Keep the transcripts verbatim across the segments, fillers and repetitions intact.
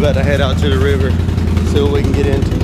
about to head out to the river, see what we can get into.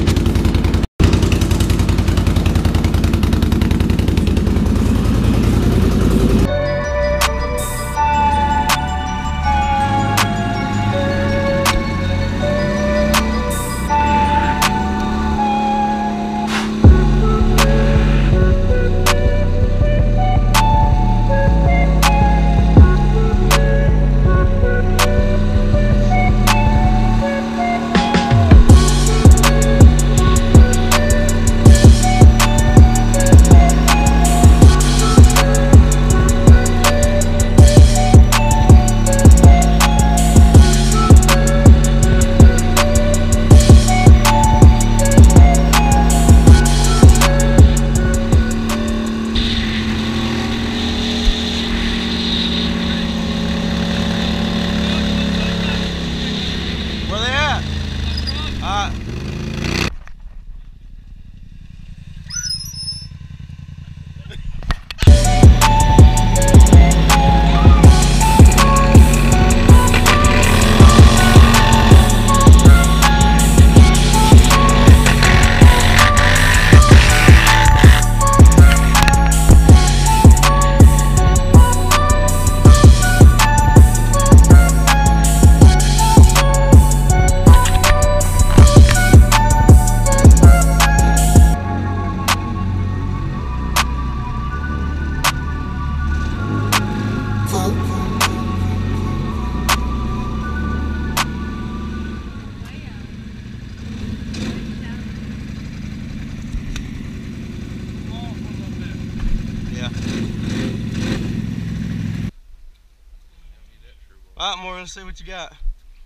Alright, Morgan, let's see what you got.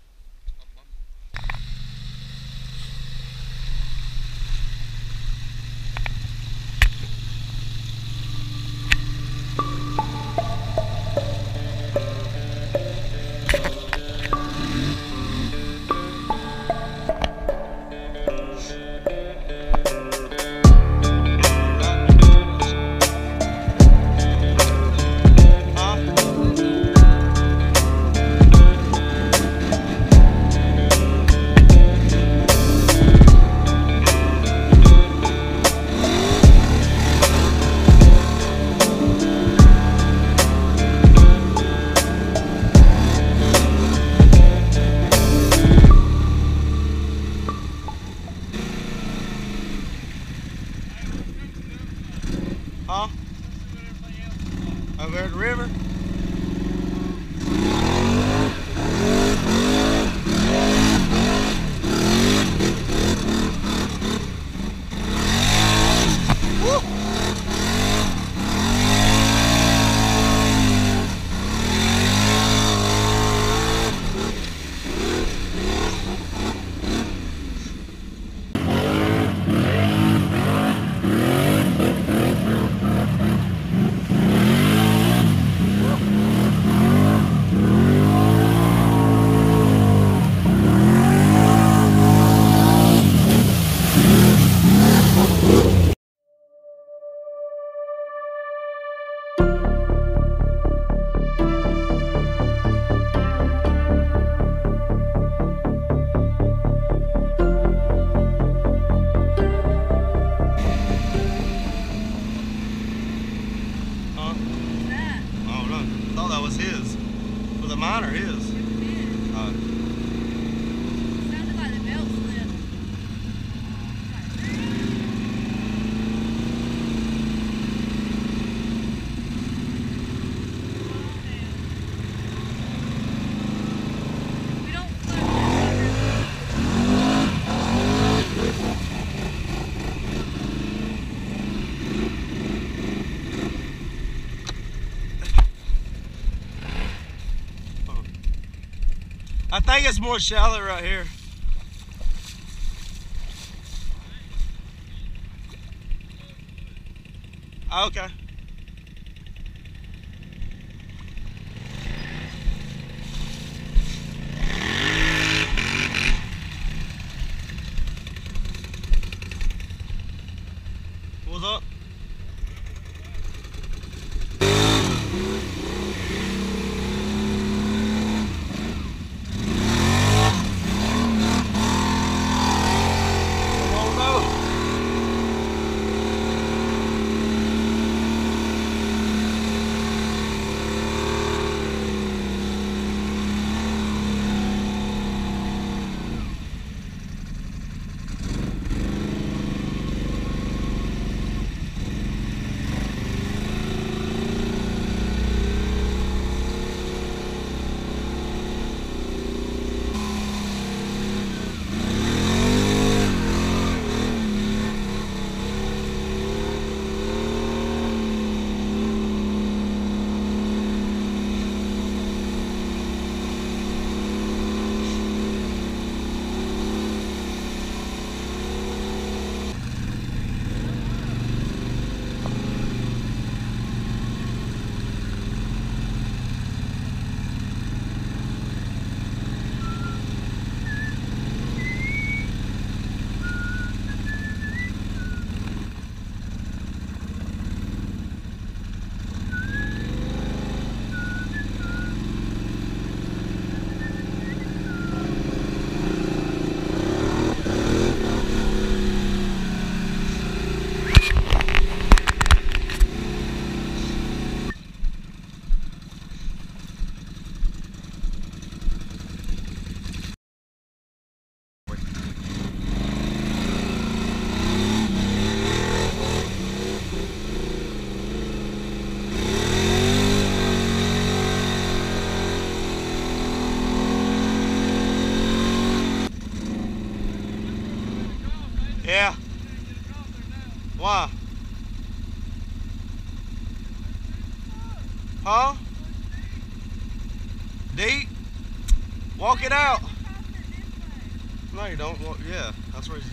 Huh? Over there at the river? Mine or his? Uh, Sounded like the belt slip. We don't I think it's more shallow right here. Okay. What's up? Deep. Walk it out. No, you don't. Walk, yeah, that's where he's.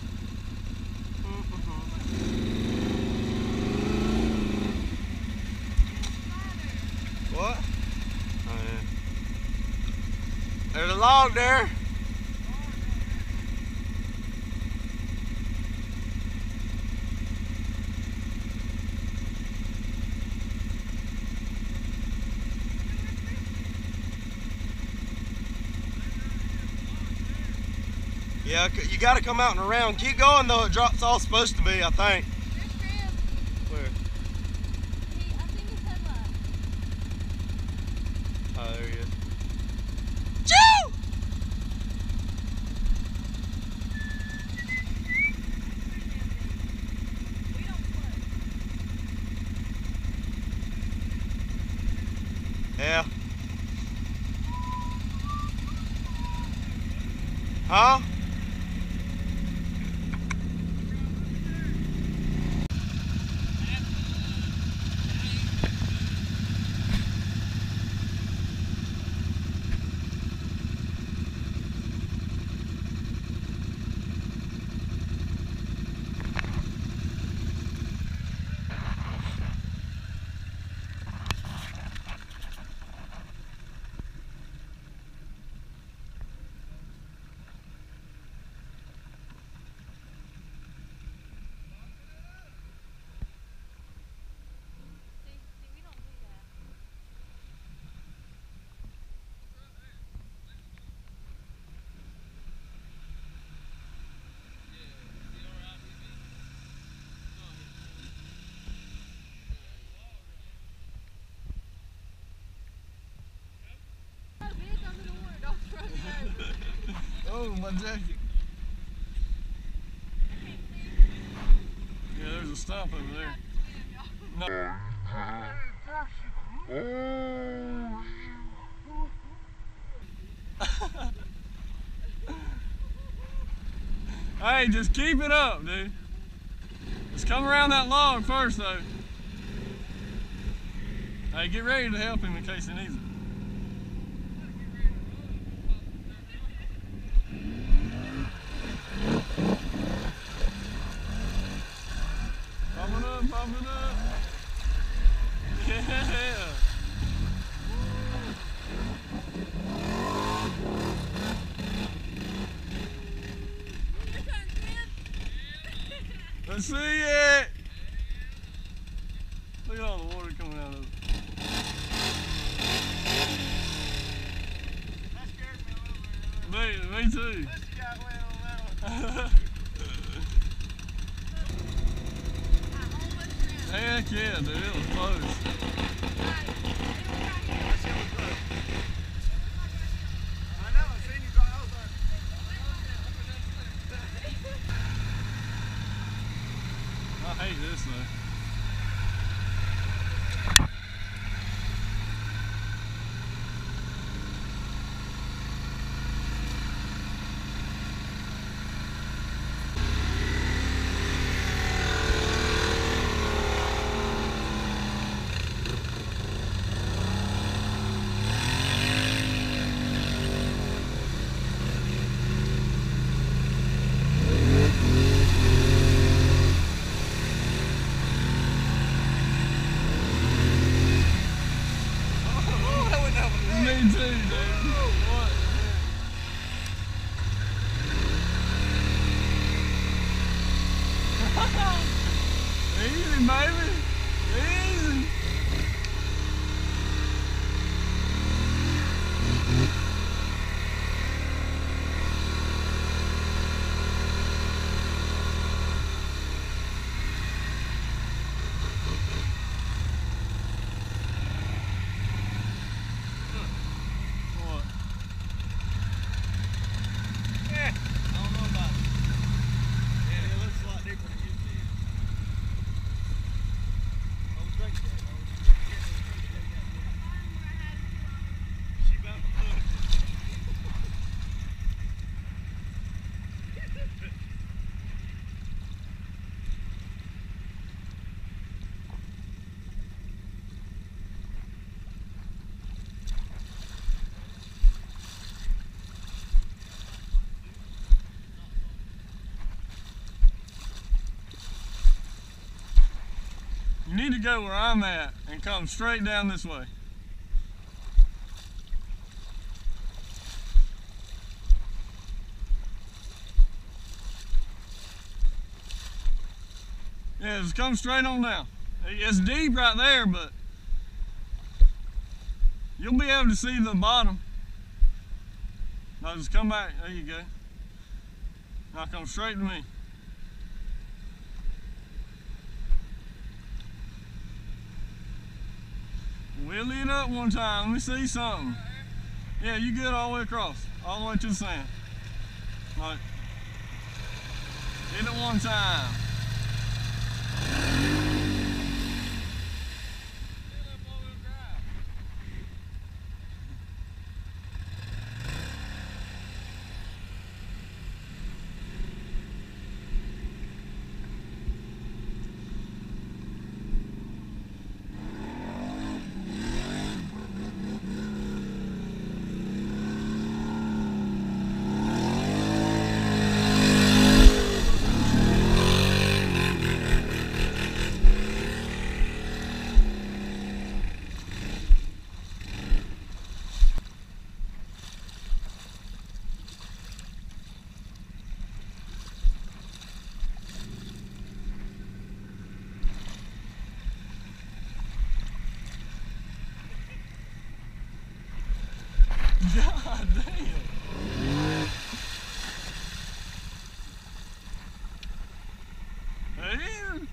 What? Oh, yeah. There's a log there. Yeah, you got to come out and around. Keep going though. It drops all supposed to be, I think. Where? He, I think his headlight. Oh, there he is. Choo! Yeah. Huh? Oh, my jacket. Yeah, there's a stump over there. No. Hey, just keep it up, dude. Just come around that log first, though. Hey, get ready to help him in case he needs it. Pop it up, pop it up. Yeah. Let's see it. Look at all the water coming out of it. That scared me a little bit. Me, me too. This guy went on that one. Heck yeah, dude, it was close. I know, I seen you go over. I hate this though. Me too, dude. What? Easy, baby. Easy. What? need to go where I'm at and come straight down this way. Yeah, just come straight on down. It's deep right there, but you'll be able to see the bottom. Now just come back. There you go. Now come straight to me. Wheel it up one time. Let me see something. Yeah, you good all the way across. All the way to the sand. All right. Hit it one time. God damn. Damn.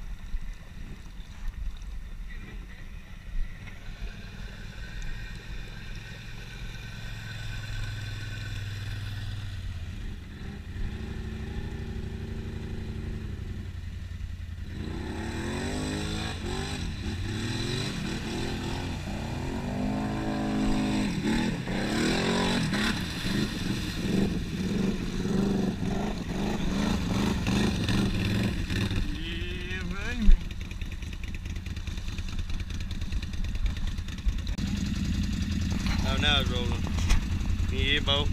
Oh, now it's rolling. Yeah, boat.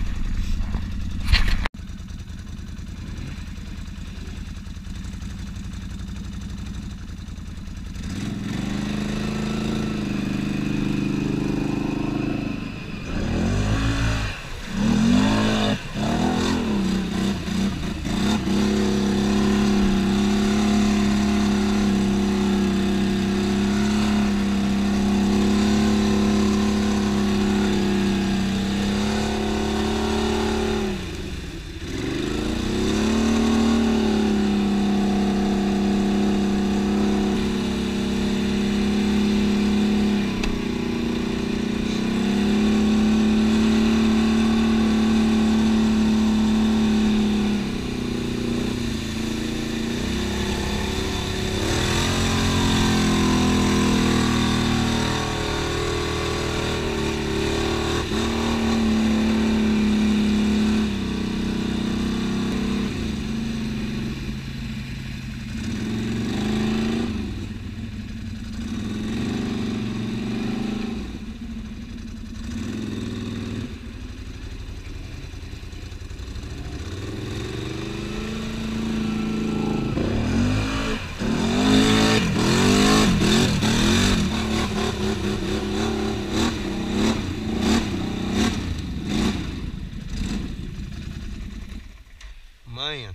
Man.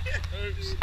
Oops.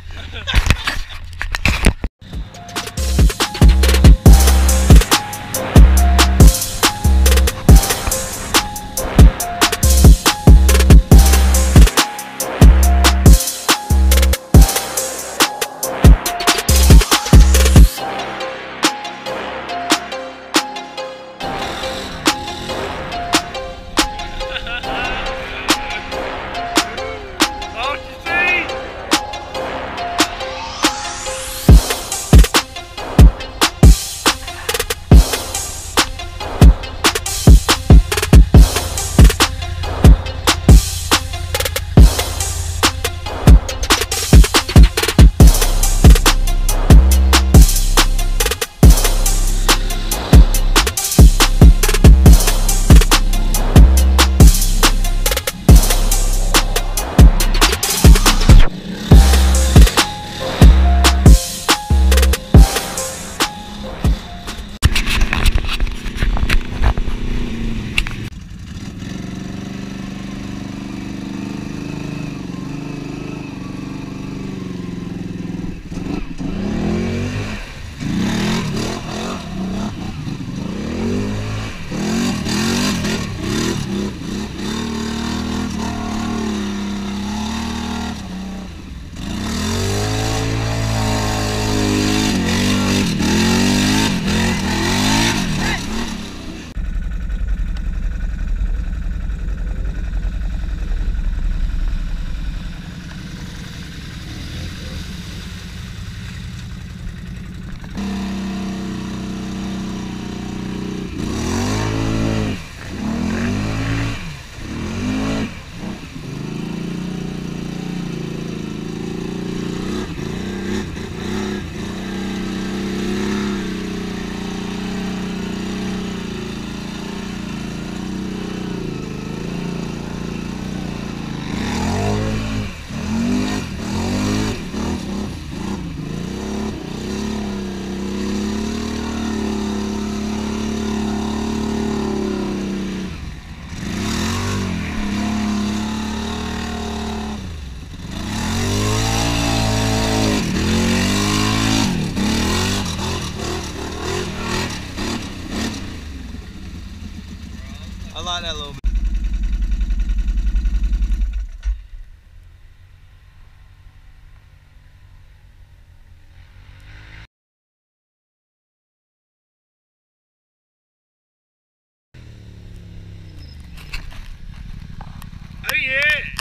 I like that little bit. Oh yeah!